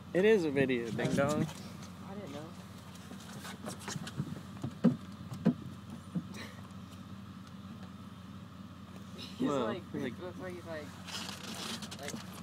It is a video, ding dong. I didn't know. He's Well, like, like- looks like he's like